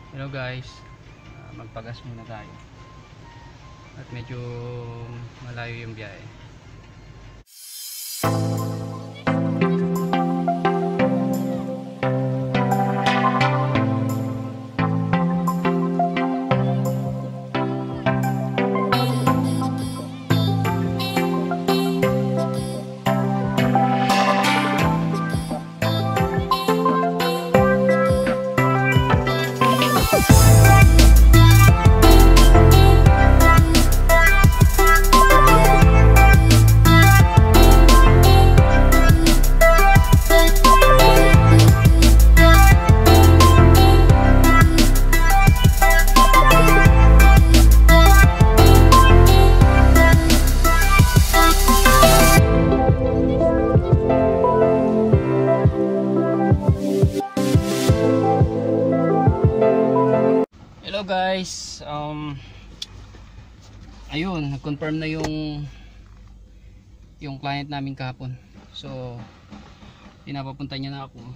Hello guys, magpagas muna tayo at medyo malayo yung biyahe. Hello guys, ayun, nag-confirm na yung client namin kahapon. So pinapapunta niya na ako.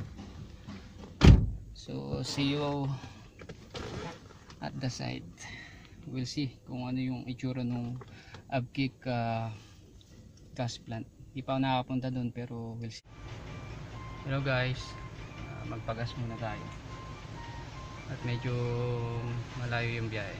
So see you at the site. We'll see kung ano yung itsura ng Abkik gas plant. Di pa ako nakapunta doon pero we'll see. Hello guys, magpagas muna tayo at medyo malayo yung biyahe.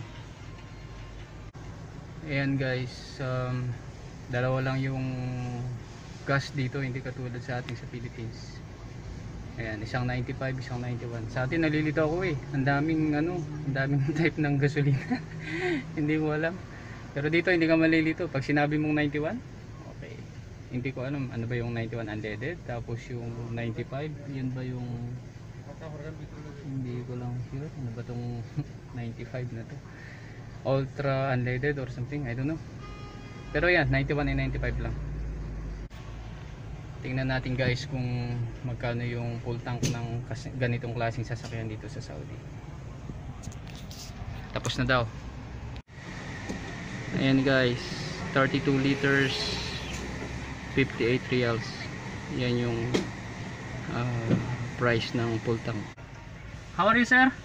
Ayan guys, dalawa lang yung gas dito, hindi katulad sa ating sa Philippines. Ayan, isang 95, isang 91. Sa atin nalilito ako ang daming ang daming type ng gasolina. Hindi mo alam. Pero dito hindi ka malilito pag sinabi mong 91. Okay. Hindi ko alam ano ba yung 91 unleaded, tapos yung 95, yun ba yung hindi ko lang sure ano ba tong 95 na to, ultra unleaded or something, I don't know. Pero yan, 91 and 95 lang. Tingnan natin guys kung magkano yung full tank ng ganitong klaseng sasakyan dito sa Saudi. Tapos na daw. Ayan guys, 32 liters 58 reals. Yan yung price ng full tank. How are you sir?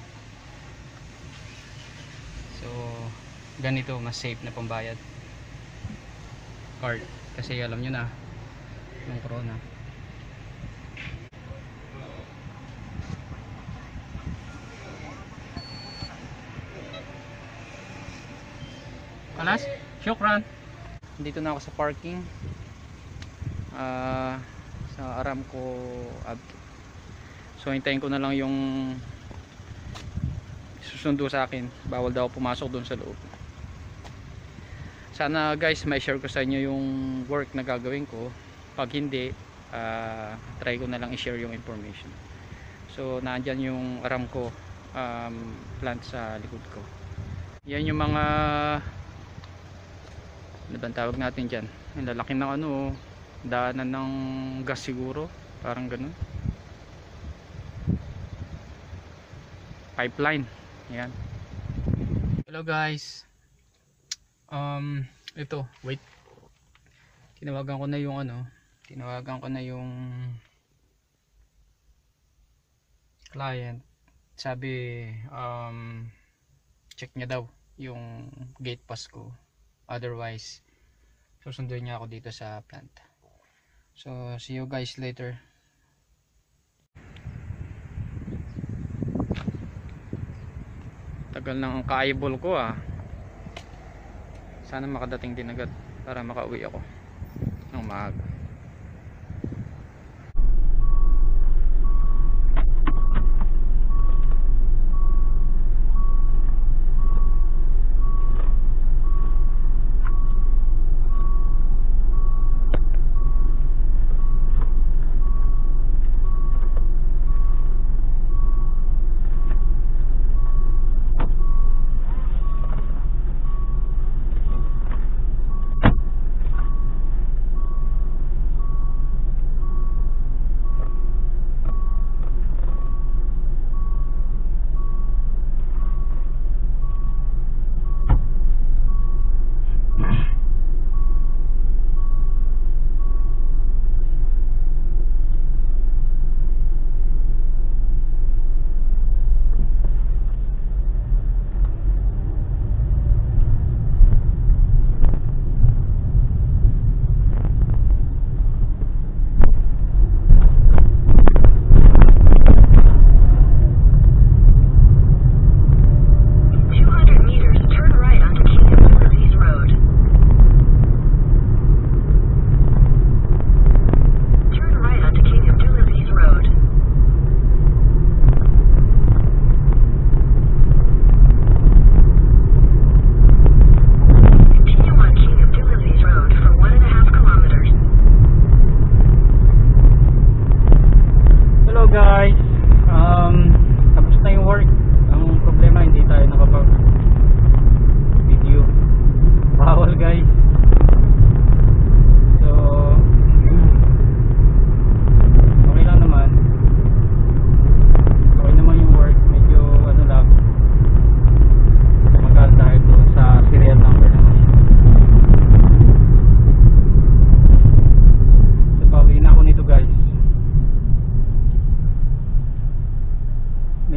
So ganito mas safe na pambayad card kasi alam nyo na yung corona. Alas, syukran. Dito na ako sa parking sa Aramco Abkik. So hintayin ko na lang yung susundo sa akin. Bawal daw pumasok doon sa loob. Sana guys may share ko sa inyo yung work na gagawin ko. Pag hindi, try ko na lang i-share yung information. So nandyan yung Aramco plant sa likod ko. Yan yung mga ano bang tawag natin dyan, yung lalaki ng daanan ng gas siguro, parang ganun, pipeline. Yan. Hello guys, ito, wait, tinawagan ko na yung client. Sabi check niya daw yung gate pass ko, otherwise susunduin niya ako dito sa plant. So see you guys later. Tagal nang ang ka-eyeball ko Sana makadating din agad para makauwi ako ng maaga.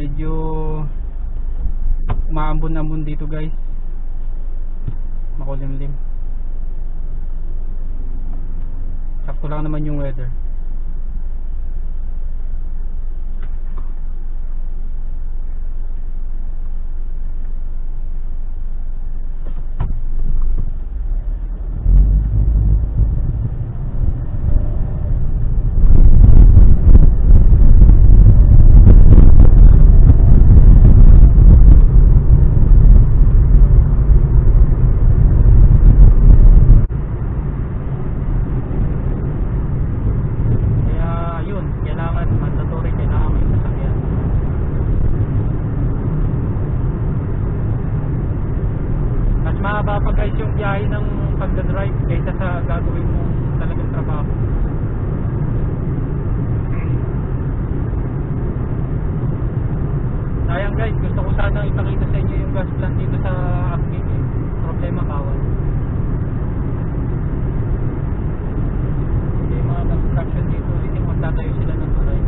medyo umaambon-ambon dito guys, makulimlim. Sakto lang naman yung weather. Mahaba pa guys yung biyahe ng pagdadrive kaysa sa gagawin mong talagang trabaho. Sayang guys, gusto ko sana ipakita sa inyo yung gas plant dito sa Akbig eh. Problema bawal. Kasi mga construction dito, hindi magtatayo sila ng tulay.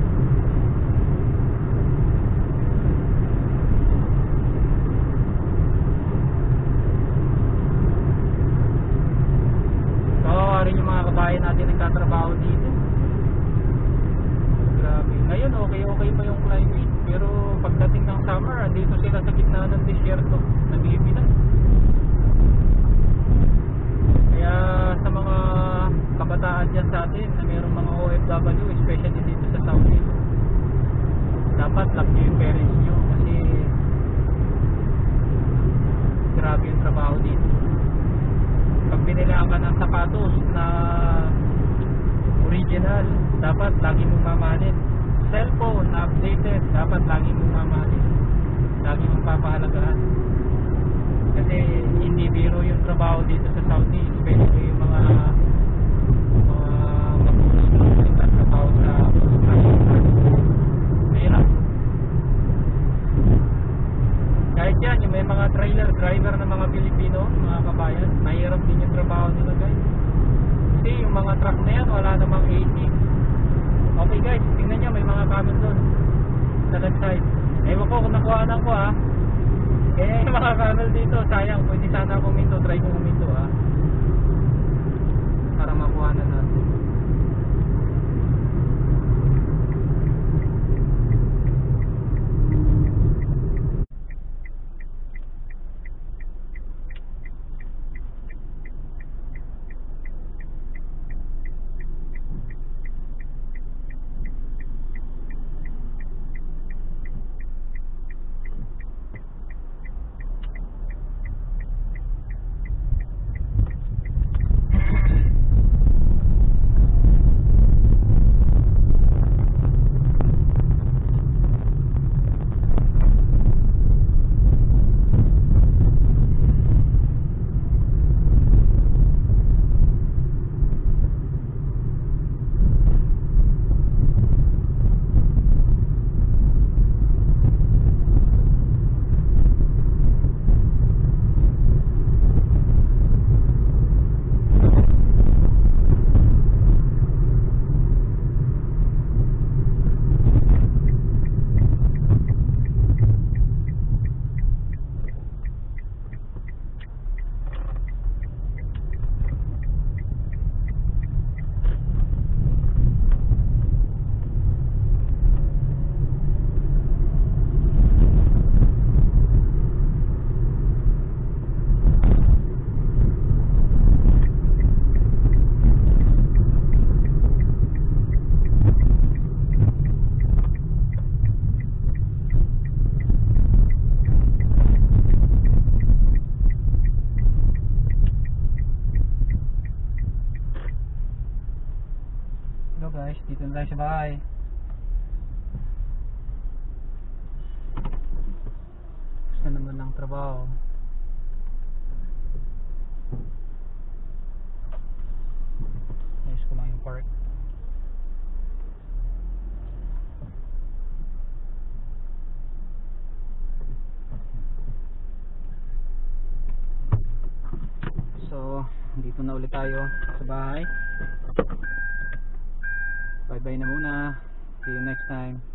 Rin yung mga kabayan natin nagtatrabaho dito. Grabe. Ngayon okay pa yung climate, pero pagdating ng summer andito sila sa gitna ng disyerto, nag-iibinan. Kaya sa mga kabataan dyan sa atin na mayroong mga OFW, especially dito sa Southeast, dapat lock nyo yung parents nyo kasi grabe yung trabaho dito. Pag binilaan ka ng sapatos na original, dapat lagi mong mamahalin. Cellphone na updated, dapat lagi mong mamahalin. Lagi mong papahalagahan. Kasi hindi biro yung trabaho dito sa Saudi, especially yung mga mapulis na trabaho sa construction. Mahirap. Kahit yan, yung may mga trailer driver na mga Pilipino, mga kabayan, mahirap din yung trabaho nila guys. Kasi yung mga truck na yan, wala namang AC. Okay guys, tingnan nyo, may mga camel doon sa left side. Ewan ko kung nakuhaan ko ha. Kaya yung mga camel dito, sayang, pwede sana kuminto, try ko kuminto ha, para makuha na natin. Guys, dito na tayo sa bahay. Gusto naman ng trabaho. Ayos ko lang yung park. So, dito na ulit tayo sa bahay. Bye bye na muna. See you next time.